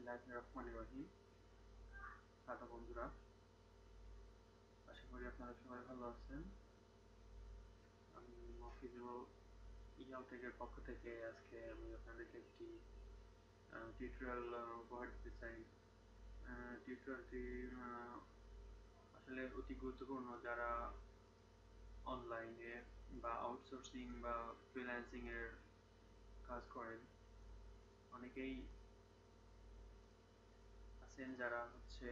বিসমিল্লাহির রহমানির রহিম। হ্যালো বন্ধুরা, আশা করি আপনারা সবাই ভালো আছেন। আমি মফিজুল ইয়াউটেকের পক্ষ থেকে আজকে আমি আপনাদেরকে একটি টিউটোরিয়াল উপহার দিতে চাই। টিউটোরিয়ালটি আসলে অতি গুরুত্বপূর্ণ। যারা অনলাইনে বা আউটসোর্সিং বা ফ্রিল্যান্সিং এর কাজ করেন, অনেকেই আছেন যারা হচ্ছে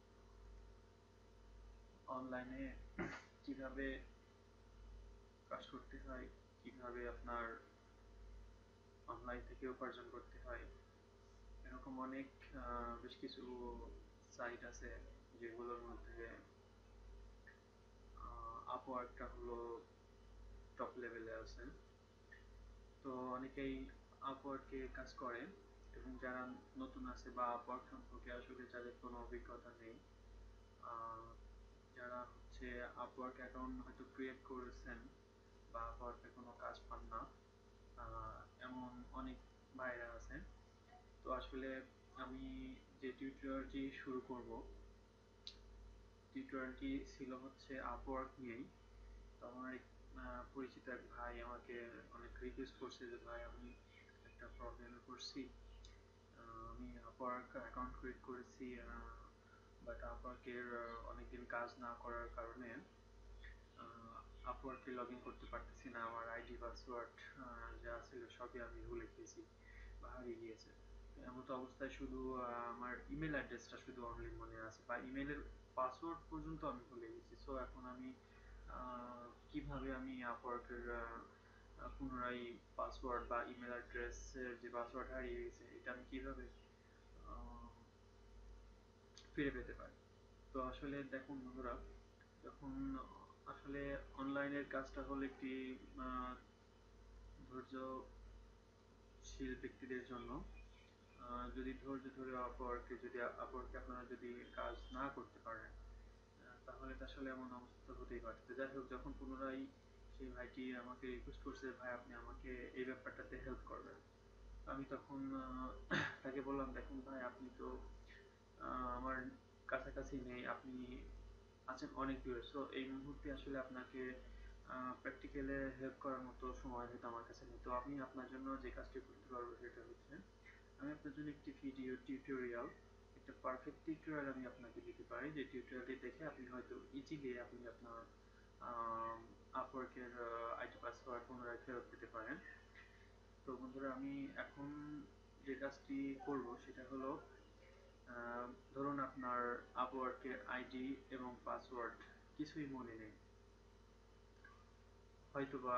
অনলাইনে কিভাবে কাজ করতে হয়, কিভাবে আপনার অনলাইন থেকে উপার্জন করতে হয়, এরকম অনেক বেশ কিছু সাইট আছে যেগুলোর মধ্যে আপওয়ার্কটা হলো টপ লেভেলে আছে। তো অনেকেই আপওয়ার্কে কাজ করে, এবং যারা নতুন আছে বা আপওয়ার্ক সম্পর্কে আসলে যাদের কোনো অভিজ্ঞতা নেই, আহ, যারা হচ্ছে আপওয়ার্ক অ্যাকাউন্ট হয়তো ক্রিয়েট করেছেন বা আপওয়ার্কে কোনো কাজ পান না, এমন অনেক ভাইরা আছে। তো আসলে আমি যে টিউটোরিয়ালটি শুরু করব, টিউটোরিয়ালটি ছিল হচ্ছে আপওয়ার্ক নিয়েই। তো আমার এক পরিচিত এক ভাই আমাকে অনেক রিকোয়েস্ট করছে যে ভাই আমি একটা প্রবলেমে পড়ছি। আমি আপওয়ার্ক অ্যাকাউন্ট ক্রিয়েট করেছি, বাট আপওয়ার্কের অনেকদিন কাজ না করার কারণে আপওয়ার্কে লগ ইন করতে পারতেছি না। আমার আইডি পাসওয়ার্ড যা ছিল সবই আমি ভুলে গিয়েছি বা হারিয়ে গিয়েছে। এমত অবস্থায় শুধু আমার ইমেল অ্যাড্রেসটা শুধু অনলি মনে আছে, বা ইমেলের পাসওয়ার্ড পর্যন্ত আমি ভুলে গেছি। সো এখন আমি কিভাবে আমি আপওয়ার্কের পুনরায় পাসওয়ার্ড বা ইমেল অ্যাড্রেসের যে পাসওয়ার্ড হারিয়ে গেছে এটা আমি কিভাবে আহ, ফিরে পেতে পারি। তো আসলে দেখুন বন্ধুরা, যখন আসলে অনলাইনের কাজটা হলো একটি ধৈর্যশীল ব্যক্তিদের জন্য। যদি ধৈর্য ধরে আপওয়ার্কে আপনারা যদি কাজ না করতে পারেন, তাহলে তো আসলে এমন অবস্থা হতেই পারে। তো যাই হোক, যখন পুনরায় সেই ভাইটি আমাকে রিকোয়েস্ট করছে ভাই আপনি আমাকে এই ব্যাপারটাতে হেল্প করবেন, আমি তখন তাকে বললাম দেখুন ভাই আপনি তো আমার কাছাকাছি নেই, আপনি আছেন অনেক দূরে। সো এই মুহূর্তে আসলে আপনাকে প্র্যাকটিক্যালে হেল্প করার মতো সময় হয়তো আমার কাছে নেই। তো আমি আপনার জন্য যে কাজটি করতে পারবো সেটা হচ্ছে আমি আপনার জন্য একটি ভিডিও টিউটোরিয়াল, একটা পারফেক্ট টিউটোরিয়াল আমি আপনাকে দিতে পারি, যে টিউটোরিয়ালটি দেখে আপনি হয়তো ইজিলি আপনি আপনার আপওয়ার্কের আইডি পাসওয়ার্ড পুনরায় ফেরত পেতে পারেন। তো বন্ধুরা, আমি এখন যে কাজটি করব সেটা হলো, ধরুন আপনার আপওয়ার্কের আইডি এবং পাসওয়ার্ড কিছুই মনে নেই, হয়তোবা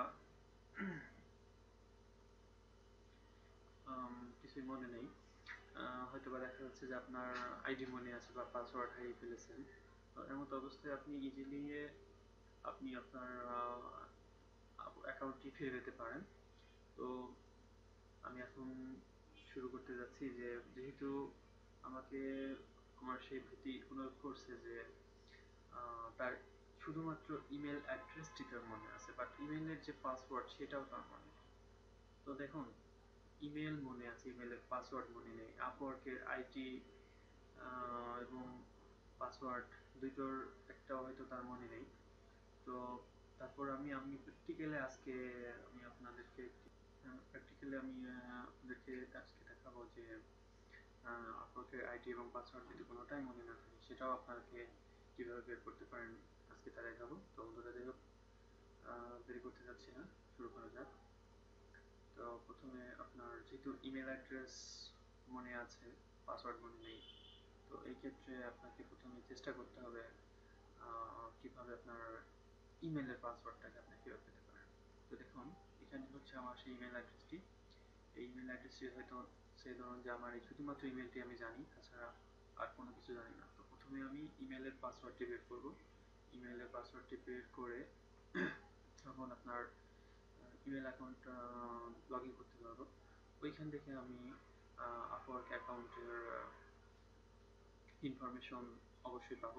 কিছুই মনে নেই। হয়তোবা দেখা যাচ্ছে যে আপনার আইডি মনে আছে বা পাসওয়ার্ড হারিয়ে ফেলেছেন। তো এমত অবস্থায় আপনি ইজিলি আপনি আপনার অ্যাকাউন্টটি ফিরে পেতে পারেন। তো আমি এখন শুরু করতে যাচ্ছি, যে যেহেতু আমাকে আমার সেই ভীতি অনুরোধ করছে যে তার শুধুমাত্র ইমেল অ্যাড্রেসটি তার মনে আছে, বাট ইমেলের যে পাসওয়ার্ড সেটাও তার মনে নেই। তো দেখুন, ইমেল মনে আছে, ইমেলের পাসওয়ার্ড মনে নেই, আপওয়ার্কের আইডি এবং পাসওয়ার্ড দুটোর একটাও হয়তো তার মনে নেই। তো তারপর আমি আমি প্র্যাকটিক্যালি আজকে আমি আপনাদেরকে প্র্যাকটিক্যালি আমি আপনাদেরকে আজকে দেখাবো যে আপনাকে আইডি এবং পাসওয়ার্ড যদি কোনোটাই মনে না থাকে সেটাও আপনাকে কিভাবে বের করতে পারেন আজকে তা দেখাবো। তো বন্ধুরা যাই হোক, দেরি করতে যাচ্ছি না, শুরু করা যাক। তো প্রথমে আপনার যেহেতু ইমেল অ্যাড্রেস মনে আছে, পাসওয়ার্ড মনে নেই, তো এই ক্ষেত্রে আপনাকে প্রথমে চেষ্টা করতে হবে কিভাবে আপনার ইমেলের পাসওয়ার্ডটাকে আপনি ফেরত পেতে পারেন। তো দেখুন, এখানে হচ্ছে আমার সেই ইমেল অ্যাড্রেসটি। এই ইমেল অ্যাড্রেসটি হয়তো সেই ধরুন যে আমার এই শুধুমাত্র ইমেলটি আমি জানি, তাছাড়া আর কোনো কিছু জানি না। তো প্রথমে আমি ইমেলের পাসওয়ার্ডটি বের করব। ইমেলের পাসওয়ার্ডটি বের করে তখন আপনার ইমেল অ্যাকাউন্ট লগ ইন করতে পারবো। ওইখান থেকে আমি আপওয়ার্ক অ্যাকাউন্টের ইনফরমেশন অবশ্যই পাবো।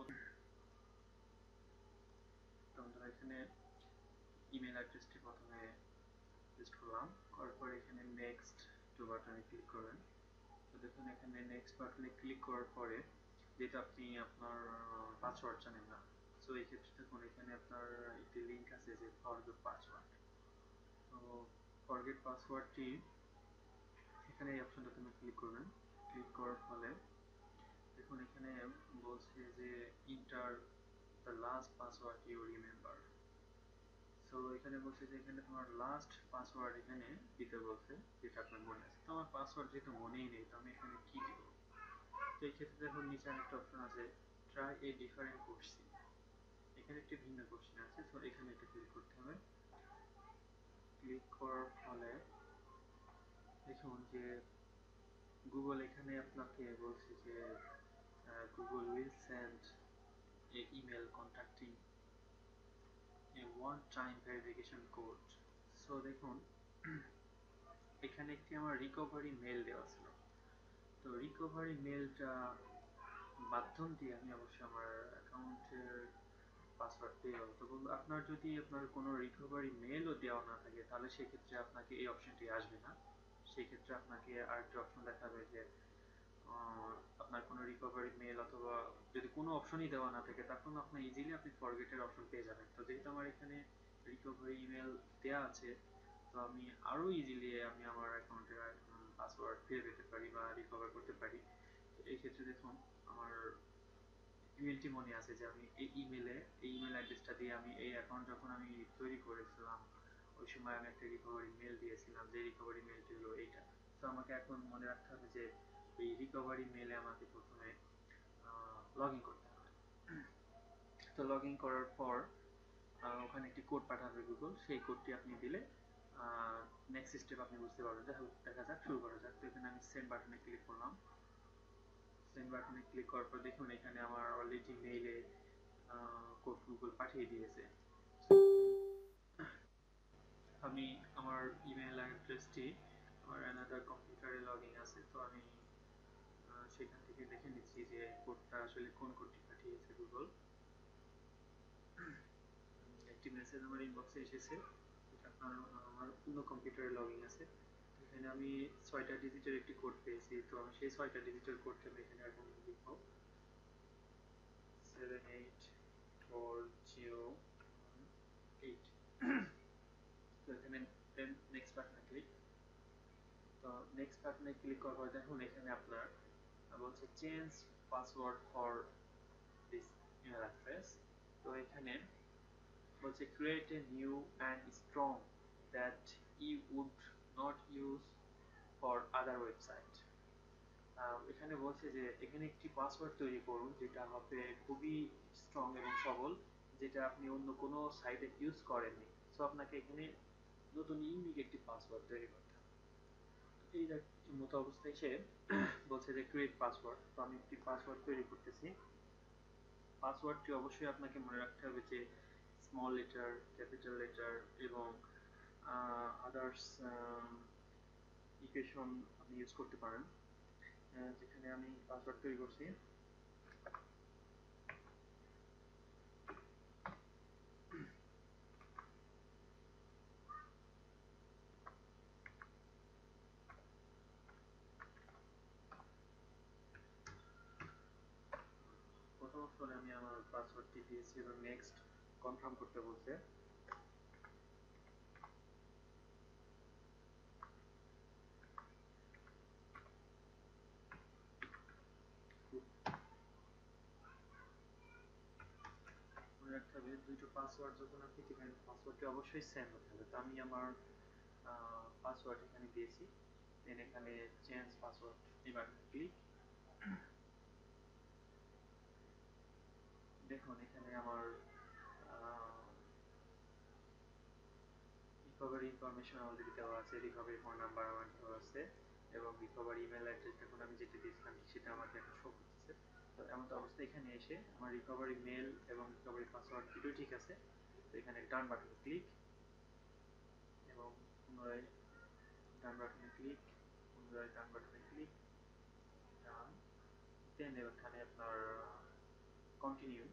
তো বন্ধুরা, এখানে ইমেল অ্যাড্রেসটি প্রথমে পেস্ট করলাম, করার পর এখানে নেক্সট টু বাটনে ক্লিক করবেন। তো দেখুন এখানে নেক্সট বাটনে ক্লিক করার পরে যেটা আপনি আপনার পাসওয়ার্ড জানেন না, সো এই ক্ষেত্রে দেখুন এখানে আপনার একটি লিঙ্ক আছে যে ফরগেট পাসওয়ার্ড। তো ফরগেট পাসওয়ার্ডটি এখানে এই অপশনটাতে আপনি ক্লিক করবেন। ক্লিক করার ফলে দেখুন এখানে বলছে যে enter the last password you remember. So এখানে বলছে যে এখানে তোমার লাস্ট পাসওয়ার্ড এখানে দিতে বলছে যেটা আপনার মনে আছে। তো আমার পাসওয়ার্ড যেহেতু মনেই নেই, তো আমি এখানে কি দিব? তো এই ক্ষেত্রে দেখুন নিচে একটা অপশন আছে ট্রাই এ ডিফারেন্ট কোশ্চেন। এখানে একটি ভিন্ন কোশ্চেন আছে, তো এখানে এটা ক্লিক করতে হবে। ক্লিক করার ফলে দেখুন যে গুগল এখানে আপনাকে বলছে যে Google will send a email contacting a one time verification code. So দেখুন এখানে একটি আমার রিকভারি মেল দেওয়া ছিল। তো রিকভারি মেলটা মাধ্যম দিয়ে আমি অবশ্যই আমার অ্যাকাউন্টের পাসওয়ার্ড পেয়ে যাবো। তো আপনার যদি আপনার কোনো রিকভারি মেলও দেওয়া না থাকে, তাহলে সেক্ষেত্রে আপনাকে এই অপশনটি আসবে না। সেই ক্ষেত্রে আপনাকে আরেকটি অপশন দেখাবে যে আপনার কোনো রিকভারি মেল অথবা যদি কোনো অপশনই দেওয়া না থাকে, তখন আপনি ইজিলি আপনি ফরগেটের অপশন পেয়ে যাবেন। তো যেহেতু আমার এখানে রিকভারি ইমেল দেওয়া আছে, তো আমি আরও ইজিলি আমি আমার অ্যাকাউন্টের পাসওয়ার্ড ফিরে পেতে পারি বা রিকভার করতে পারি। তো এই ক্ষেত্রে দেখুন আমার ইমেলটি মনে আছে যে আমি এই ইমেল অ্যাড্রেসটা দিয়ে আমি এই অ্যাকাউন্ট যখন আমি তৈরি করেছিলাম, ওই সময় আমি একটা রিকভারি মেল দিয়েছিলাম, যে রিকভারি মেলটি হলো এইটা। তো আমাকে এখন মনে রাখতে হবে যে এই রিকভারি মেলে আমাকে প্রথমে লগ ইন করতে হবে। তো লগ ইন করার পর ওখানে একটি কোড পাঠাবে গুগল, সেই কোডটি আপনি দিলে নেক্সট স্টেপ আপনি বুঝতে পারবেন। দেখা যাক, শুরু করা যাক। তো এখানে আমি সেন্ড বাটনে ক্লিক করলাম। সেন্ড বাটনে ক্লিক করার পর দেখুন এখানে আমার অলরেডি মেইলে কোড গুগল পাঠিয়ে দিয়েছে। আমি আমার ইমেল অ্যাড্রেসটি আমার অ্যানাদার কম্পিউটারে লগ ইন আছে, তো আমি সেখান থেকে দেখে নিচ্ছি যে কোডটা আসলে কোন কোডটি পাঠিয়েছে গুগল। একটি মেসেজ আমার ইনবক্সে এসেছে, এটা আপনার আমার অন্য কম্পিউটারে লগ ইন আছে। এখানে আমি 6টা ডিজিটের একটি কোড পেয়েছি, তো আমি সেই 6টা ডিজিটের কোডটা আমি এখানে এখন লিখব 78408। তো এখানে দেন নেক্সট বাটনে ক্লিক। তো নেক্সট বাটনে ক্লিক করার পর দেখুন এখানে আপনার বলছে change password for this email address. তো এখানে বলছে create a new and strong that you would not use for other website. এখানে বলছে যে এখানে একটি পাসওয়ার্ড তৈরি করুন যেটা হবে খুবই স্ট্রং এবং সবল, যেটা আপনি অন্য কোনো সাইটে ইউজ করেননি। সো আপনাকে এখানে নতুন ইউনিক একটি পাসওয়ার্ড তৈরি করতে হবে। এই মতো অবস্থায় সে বলছে যে ক্রিয়েট পাসওয়ার্ড। তো আমি একটি পাসওয়ার্ড তৈরি করতেছি। পাসওয়ার্ডটি অবশ্যই আপনাকে মনে রাখতে হবে যে স্মল লেটার, ক্যাপিটাল লেটার এবং আদার্স ইকুয়েশন আপনি ইউজ করতে পারেন। যেখানে আমি পাসওয়ার্ড তৈরি করছি। প্রথম অপশনে আমি আমার পাসওয়ার্ডটি দিয়েছি এবং নেক্সট কনফার্ম করতে বলছে। মনে রাখতে হবে দুটো পাসওয়ার্ড যখন আপনি দিবেন, পাসওয়ার্ডটি অবশ্যই সেম হতে হবে। তো আমি আমার পাসওয়ার্ড এখানে দিয়েছি, দেন এখানে চেঞ্জ পাসওয়ার্ড এই বাটনে ক্লিক। দেখুন এখানে আমার রিকভারি ইনফরমেশন অলরেডি দেওয়া আছে, রিকভারি ফোন নাম্বার আমার দেওয়া আছে এবং রিকভারি ইমেল অ্যাড্রেস দেখুন আমি যেটা দিয়েছিলাম সেটা আমাকে এখন শো করতেছে। তো এমন অবস্থা এখানে এসে আমার রিকভারি মেল এবং রিকভারি পাসওয়ার্ড দুটোই ঠিক আছে। তো এখানে ডান বাটনে ক্লিক এবং পুনরায় ডান বাটনে ক্লিক, পুনরায় ডান বাটনে ক্লিক, ডান। দেন এখানে আপনার কন্টিনিউ।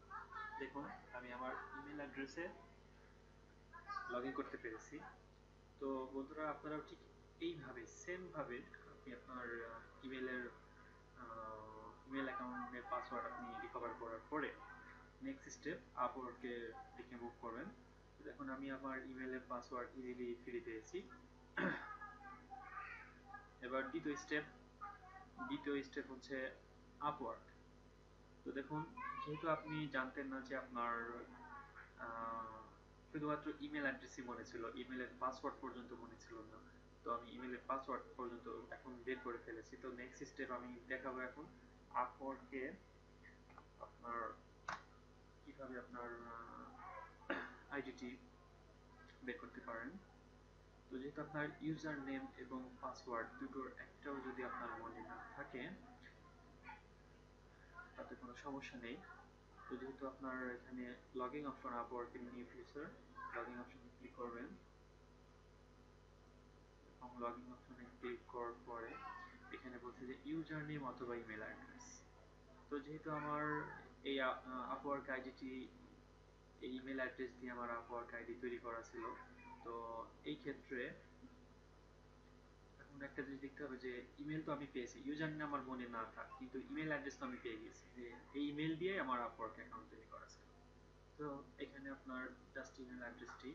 দেখুন আমি আমার ইমেল অ্যাড্রেসে লগ ইন করতে পেরেছি। তো বন্ধুরা, আপনারাও ঠিক এইভাবে সেম ভাবে আপনি আপনার ইমেলের ইমেল অ্যাকাউন্টের পাসওয়ার্ড আপনি রিকভার করার পরে নেক্সট স্টেপ আপওয়ার্কে দিকে মুভ করবেন। দেখুন আমি আমার ইমেলের পাসওয়ার্ড ইজিলি ফিরে পেয়েছি। এবার দ্বিতীয় স্টেপ হচ্ছে আপওয়ার্ক। তো দেখুন, যেহেতু আপনি জানতেন না যে আপনার শুধুমাত্র ইমেল অ্যাড্রেসই মনে ছিল, ইমেলের পাসওয়ার্ড পর্যন্ত মনে ছিল না। তো আমি ইমেলের পাসওয়ার্ড পর্যন্ত এখন বের করে ফেলেছি। তো নেক্সট স্টেপ আমি দেখাবো এখন আপওয়ার্কে আপনার কিভাবে আপনার আইডিটি বের করতে পারেন। তো যেহেতু আপনার ইউজার নেম এবং পাসওয়ার্ড দুটোর একটাও যদি আপনার মনে না থাকে তাতে কোনো সমস্যা নেই। তো যেহেতু আপনার এখানে লগইন অপশন আপওয়ার্কের নিউ ফিচার, লগইন অপশনে ক্লিক করবেন এবং লগইন অপশনে ক্লিক করার পরে এখানে বলছে যে ইউজার নেম অথবা ইমেল অ্যাড্রেস। তো যেহেতু আমার এই আপওয়ার্ক আইডিটি এই ইমেল অ্যাড্রেস দিয়ে আমার আপওয়ার্ক আইডি তৈরি করা ছিল, তো এই ক্ষেত্রে এখন একটা জিনিস দেখতে হবে যে ইমেল তো আমি পেয়েছি, ইউজার নেম আমার মনে না থাক কিন্তু ইমেল অ্যাড্রেস তো আমি পেয়ে গেছি, যে এই ইমেল দিয়ে আমার আপওয়ার্ক অ্যাকাউন্ট তৈরি করা ছিল। তো এখানে আপনার জাস্ট ইমেল অ্যাড্রেসটি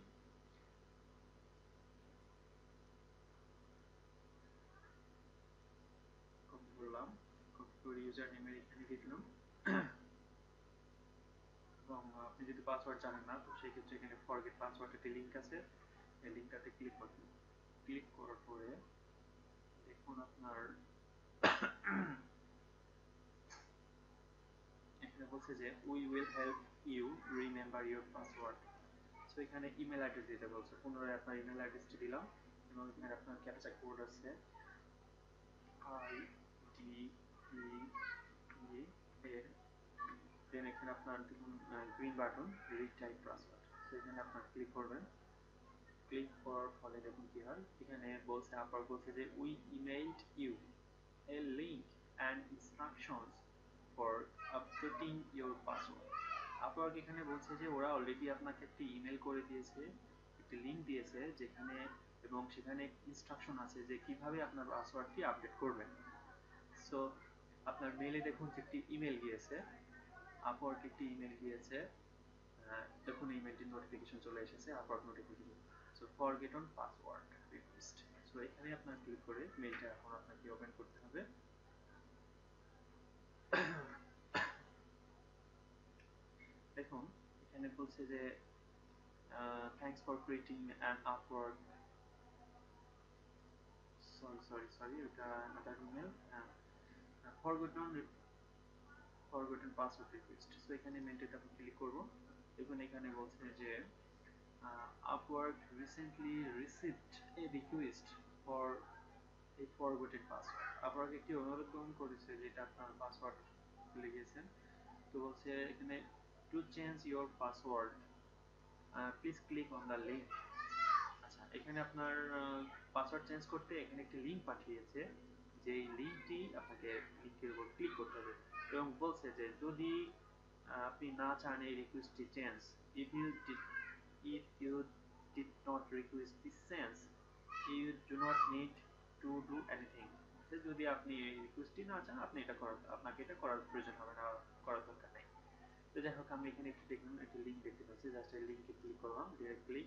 কপি করলাম, কপি করে ইউজার নেমের এখানে দিয়ে দিলাম। এবং আপনি যদি পাসওয়ার্ড জানেন না তো সেই ক্ষেত্রে এখানে ফরগেট পাসওয়ার্ড একটি লিঙ্ক আছে, এই লিঙ্কটাতে ক্লিক করবেন। ক্লিক করার পরে দেখুন আপনার এখানে বলছে যে we will help you remember your password. So এখানে ইমেল অ্যাড্রেস দিতে বলছে, পুনরায় আপনার ইমেল অ্যাড্রেসটি দিলাম এবং এখানে আপনার ক্যাপচা কোড আছে IDEA, দেন এখানে আপনার দেখুন green button retype password. So এখানে আপনার ক্লিক করবেন। ক্লিক করার ফলে দেখুন কি হয়, এখানে বলছে আপনার বলছে যে we emailed you a link and instructions for updating your password. আপনার এখানে বলছে যে ওরা অলরেডি আপনাকে একটি ইমেল করে দিয়েছে, একটি লিঙ্ক দিয়েছে যেখানে, এবং সেখানে ইনস্ট্রাকশন আছে যে কিভাবে আপনার পাসওয়ার্ডটি আপডেট করবেন। সো আপনার মেইলে দেখুন যে একটি ইমেল গিয়েছে, আপওয়ার্ক একটি ইমেল গিয়েছে। দেখুন ইমেলটির নোটিফিকেশন চলে এসেছে, Upwork notification. So forget on password request. So এখানে আপনার ক্লিক করে মেইলটা এখন আপনাকে ওপেন করতে হবে। দেখুন এখানে বলছে যে thanks for creating an Upwork, sorry এটা other email, forgotten forgotten password request. So এখানে মেইলটাতে আমি ক্লিক করব। দেখুন এখানে বলছে যে Upwork recently received a request for a forgotten password. Upwork একটি অনুরোধ গ্রহণ করেছে যেটা আপনার পাসওয়ার্ড ভুলে গিয়েছেন। তো বলছে এখানে to change your password please click on the link. আচ্ছা, এখানে আপনার পাসওয়ার্ড চেঞ্জ করতে এখানে একটি লিঙ্ক পাঠিয়েছে, যে লিঙ্কটি আপনাকে লিঙ্কের উপর ক্লিক করতে হবে এবং বলছে যে যদি আপনি না চান এই রিকোয়েস্টটি change, if you did if you did not request this change you do not need to do anything। যদি আপনি এই রিকোয়েস্টটি না চান আপনি এটা করার আপনাকে এটা করার প্রয়োজন হবে না, করার দরকার নেই। তো যাই হোক, আমি এখানে একটু দেখুন একটা লিঙ্ক দেখতে পাচ্ছি, জাস্ট এই লিঙ্কে ক্লিক করলাম, ডিরেক্ট ক্লিক।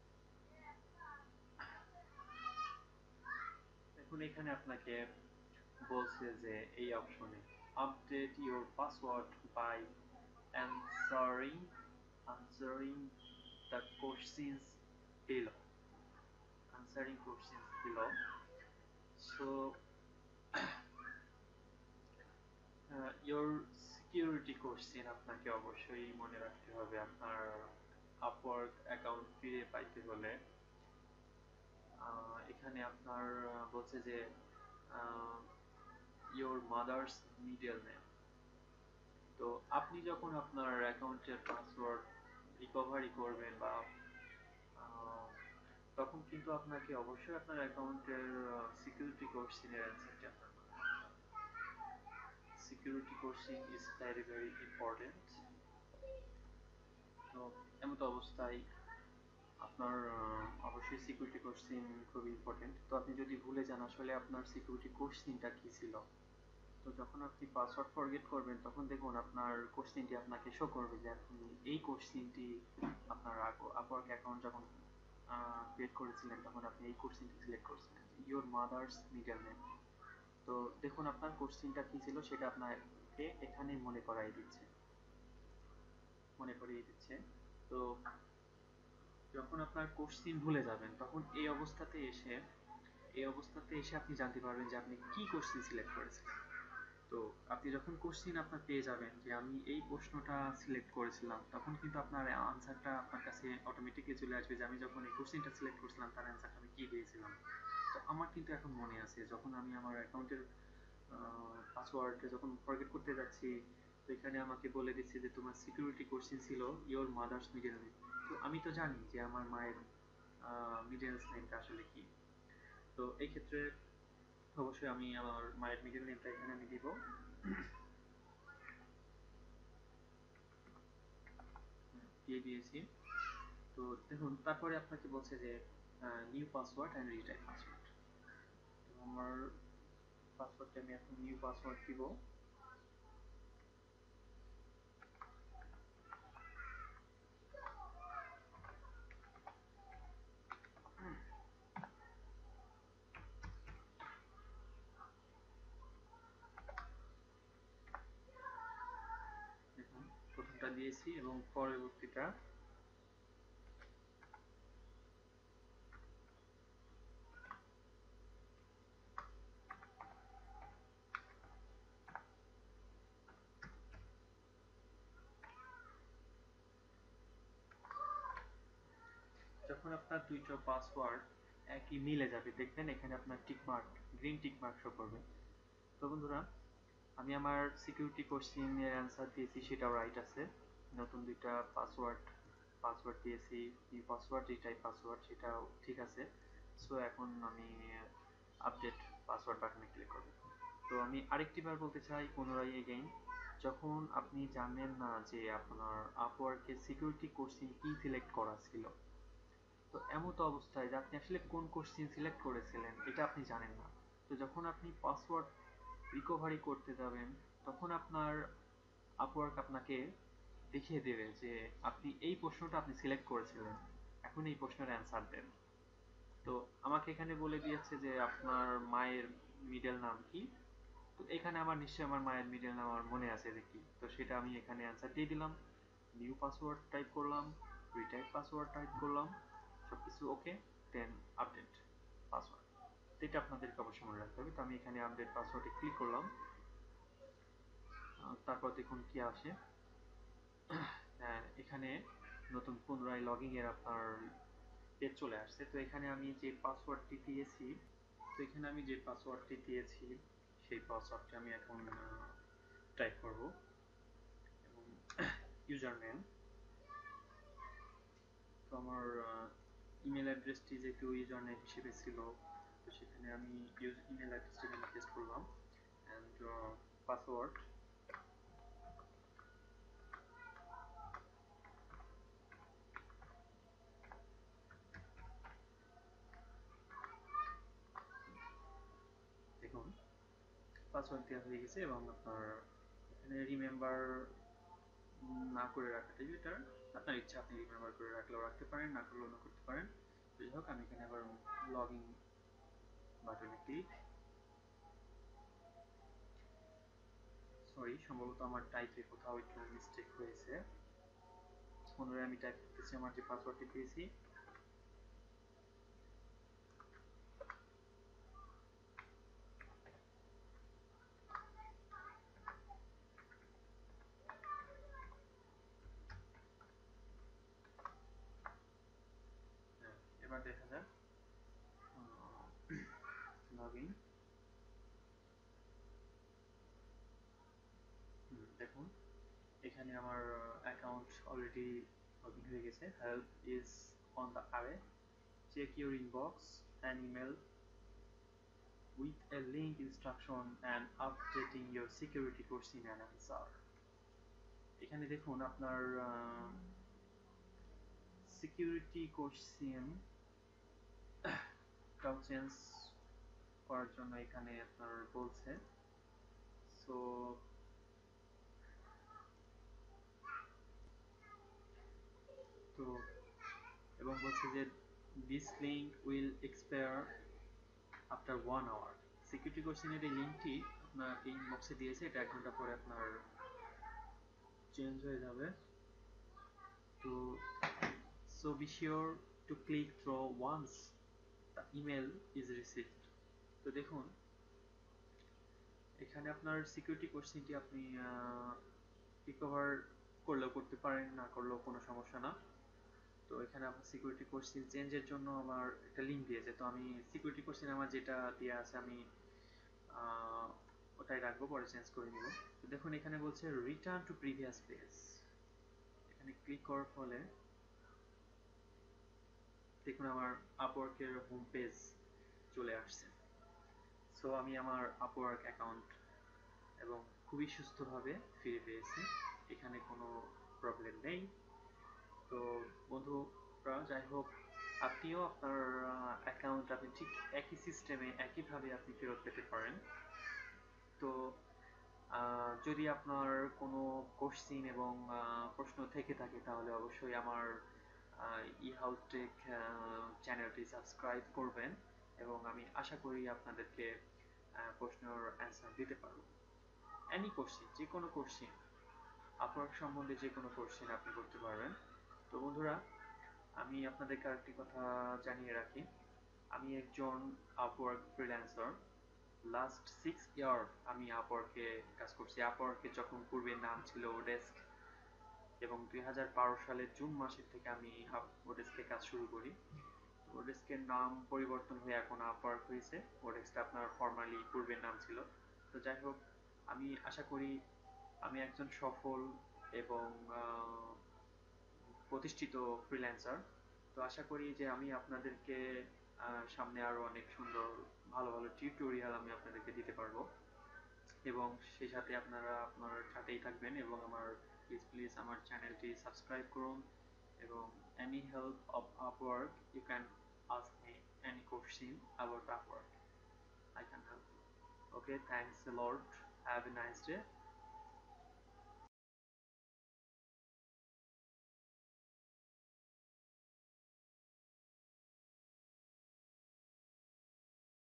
এখন এখানে আপনাকে বলছে যে এই অপশনে update your password by answering answering the questions below answering questions below। So your security question আপনাকে অবশ্যই মনে রাখতে হবে আপনার আপওয়ার্ক অ্যাকাউন্ট ফিরে পাইতে হলে। এখানে আপনার বলছে যে your mother's middle name। তো আপনি যখন আপনার অ্যাকাউন্টের পাসওয়ার্ড রিকভারি করবেন বা তখন কিন্তু আপনাকে অবশ্যই আপনার অ্যাকাউন্টের সিকিউরিটি কোশ্চেনের অ্যান্সারটি আপনার security question is very very important. তো এমতো অবস্থায় আপনার অবশ্যই সিকিউরিটি কোশ্চেন খুব ইম্পর্টেন্ট। তো আপনি যদি ভুলে যান আসলে আপনার সিকিউরিটি কোশ্চেনটা কি ছিল, তো যখন আপনি পাসওয়ার্ড ফরগেট করবেন তখন দেখুন আপনার কোশ্চেনটি আপনাকে শো করবে যে আপনি এই কোশ্চেনটি আপনার আপওয়ার্ক অ্যাকাউন্ট যখন ক্রিয়েট করেছিলেন তখন আপনি এই কোশ্চেনটি সিলেক্ট করেছিলেন, ইওর মাদার্স মিডল নেম। তো দেখুন আপনার কোশ্চেনটা কি ছিল সেটা আপনাকে এখানে মনে করিয়ে দিচ্ছে। তো যখন আপনার কোশ্চেন ভুলে যাবেন তখন এই অবস্থাতে এসে আপনি জানতে পারবেন যে আপনি কি কোশ্চেন সিলেক্ট করেছেন। তো আপনি যখন কোশ্চেন আপনার পেয়ে যাবেন যে আমি এই প্রশ্নটা সিলেক্ট করেছিলাম, তখন কিন্তু আপনার আনসারটা আপনার কাছে অটোমেটিকলি চলে আসবে যে আমি যখন এই কোশ্চেনটা সিলেক্ট করেছিলাম তার অ্যান্সারটা আমি কি দিয়েছিলাম। তো আমার কিন্তু এখন মনে আছে যখন আমি আমার অ্যাকাউন্টের পাসওয়ার্ডটা যখন ফরগেট করতে যাচ্ছি, তো এখানে আমাকে বলে দিচ্ছে যে তোমার সিকিউরিটি কোশ্চেন ছিল ইওর মাদার্স মিডল নেম। তো আমি তো জানি যে আমার মায়ের মিডল নেমটা আসলে কি। তো এই ক্ষেত্রে অবশ্যই আমি আমার মায়ের মিডল নেমটা এখানে আমি দিব, দিয়ে দিয়েছি। তো দেখুন তারপরে আপনাকে বলছে যে new password and retype password. তো আমার পাসওয়ার্ডটা আমি এখন নিউ পাসওয়ার্ড দিব। দেখুন প্রথমটা দিয়েছি এবং পরবর্তীটা যখন আপনার দুইটা পাসওয়ার্ড একই মিলে যাবে দেখবেন এখানে আপনার টিকমার্ক, গ্রিন টিকমার্ক শো করবে। তো বন্ধুরা আমি আমার সিকিউরিটি কোশ্চেনের অ্যান্সার দিয়েছি, সেটাও রাইট আছে। নতুন দুইটা পাসওয়ার্ড পাসওয়ার্ড দিয়েছি, নিউ পাসওয়ার্ড রিটাইপ পাসওয়ার্ড সেটাও ঠিক আছে। সো এখন আমি আপডেট পাসওয়ার্ড বাটনে ক্লিক করব। তো আমি আরেকটি বার বলতে চাই পুনরায় এগেইন, যখন আপনি জানেন না যে আপনার আপওয়ার্কের সিকিউরিটি কোশ্চেন কি সিলেক্ট করা ছিল, তো এমতো অবস্থায় যে আপনি আসলে কোন কোশ্চেন সিলেক্ট করেছিলেন এটা আপনি জানেন না, তো যখন আপনি পাসওয়ার্ড রিকভারি করতে যাবেন তখন আপনার আপওয়ার্ক আপনাকে দেখিয়ে দেবে যে আপনি এই প্রশ্নটা আপনি সিলেক্ট করেছিলেন, এখন এই প্রশ্নের অ্যান্সার দেন। তো আমাকে এখানে বলে দিয়েছে যে আপনার মায়ের মিডল নাম কি। তো এখানে আমার নিশ্চয়ই আমার মায়ের মিডল নাম আমার মনে আছে যে কি, তো সেটা আমি এখানে অ্যান্সার দিয়ে দিলাম, নিউ পাসওয়ার্ড টাইপ করলাম, রিটাইপ পাসওয়ার্ড টাইপ করলাম, সবকিছু ওকে, দেন আপডেট পাসওয়ার্ড। এটা আপনাদেরকে অবশ্যই মনে রাখতে হবে। তো আমি এখানে আপডেট পাসওয়ার্ডে ক্লিক করলাম, তারপর দেখুন কি আসে। এখানে নতুন পুনরায় লগইন এর আপনার পেজ চলে আসছে। তো এখানে আমি যে পাসওয়ার্ডটি দিয়েছি, সেই পাসওয়ার্ডটি আমি এখন টাইপ করব এবং ইউজার নেম। তো আমার ইমেল অ্যাড্রেসটি যেহেতু ইউজার নেম হিসেবে ছিল, তো সেখানে আমি ইমেল অ্যাড্রেসটি পেস্ট করলাম অ্যান্ড পাসওয়ার্ড। দেখুন পাসওয়ার্ড দেওয়া হয়ে গেছে এবং আপনার এখানে রিমেম্বার না করে রাখাটাই বেটার। আপনার ইচ্ছা, আপনি রিমেম্বার করে রাখলেও রাখতে পারেন, না করলেও না করতে পারেন। তো যাই হোক আমি এখানে আবার লগ ইন বাটনে ক্লিক। সরি, সম্ভবত আমার টাইপে কোথাও একটু মিস্টেক হয়েছে। পুনরায় আমি টাইপ করতেছি আমার যে পাসওয়ার্ডটি দিয়েছি। হ্যাঁ, এবার দেখা যাক লগ ইন। দেখুন এখানে আমার অ্যাকাউন্ট অলরেডি লগ ইন হয়ে গেছে। হেল্প ইজ অন দ্য আরে, check your inbox and email with a link instruction and updating your security question and answer. এখানে দেখুন আপনার সিকিউরিটি কোশ্চেন টাও চেঞ্জ করার জন্য এখানে আপনার বলছে। সো তো এবং বলছে যে this link will expire after 1 hour. Security কোশ্চেনের এই লিঙ্কটি আপনার এই ইনবক্সে দিয়েছে, এটা 1 ঘন্টা পরে আপনার চেঞ্জ হয়ে যাবে। তো so be sure to click through once the email is received. তো দেখুন এখানে আপনার সিকিউরিটি কোশ্চেনটি আপনি রিকভার করলেও করতে পারেন, না করলেও কোনো সমস্যা না। তো এখানে আপনার সিকিউরিটি কোশ্চেন চেঞ্জের জন্য আমার একটা লিঙ্ক দিয়েছে। তো আমি সিকিউরিটি কোশ্চেন আমার যেটা দেওয়া আছে আমি ওটাই রাখবো, পরে চেঞ্জ করে নিব। তো দেখুন এখানে বলছে রিটার্ন টু প্রিভিয়াস পেজ। এখানে ক্লিক করার ফলে দেখুন আমার আপওয়ার্কের হোম পেজ চলে আসছে। সো আমি আমার আপওয়ার্ক অ্যাকাউন্ট এবং খুবই সুস্থভাবে ফিরে পেয়েছি, এখানে কোনো প্রবলেম নেই। তো বন্ধুরা যাই হোক, আপনিও আপনার অ্যাকাউন্ট আপনি ঠিক একই সিস্টেমে একইভাবে আপনি ফেরত পেতে পারেন। তো যদি আপনার কোনো কোশ্চিন এবং প্রশ্ন থেকে থাকে তাহলে অবশ্যই আমার ইহাউটেক চ্যানেলটি সাবস্ক্রাইব করবেন এবং আমি আশা করি আপনাদেরকে প্রশ্নের অ্যান্সার দিতে পারবো। এনি কোশ্চিন, যে কোনো কোশ্চিন, আপওয়ার্ক সম্বন্ধে যে কোনো কোশ্চিন আপনি করতে পারবেন। তো বন্ধুরা আমি আপনাদেরকে আরেকটি কথা জানিয়ে রাখি, আমি একজন আপওয়ার্ক ফ্রিল্যান্সার। লাস্ট 6 ইয়ার আমি আপওয়ার্কে কাজ করছি। আপওয়ার্কে যখন পূর্বে নাম ছিল ওডেস্ক এবং 2012 সালের জুন মাসের থেকে আমি ওডেস্কে কাজ শুরু করি। ওডেস্কের নাম পরিবর্তন হয়ে এখন আপওয়ার্ক হয়েছে। ওডেস্কটা আপনার ফর্মালি পূর্বের নাম ছিল। তো যাই হোক, আমি আশা করি আমি একজন সফল এবং প্রতিষ্ঠিত ফ্রিল্যান্সার। তো আশা করি যে আমি আপনাদেরকে সামনে আরো অনেক সুন্দর ভালো ভালো টিউটোরিয়াল আমি আপনাদেরকে দিতে পারবো এবং সেই সাথে আপনারা আপনার সাথেই থাকবেন এবং আমার প্লিজ আমার চ্যানেলটি সাবস্ক্রাইব করুন এবং any help of Upwork you can ask me any question about Upwork, I can help you. Okay, thanks a lot, have a nice day.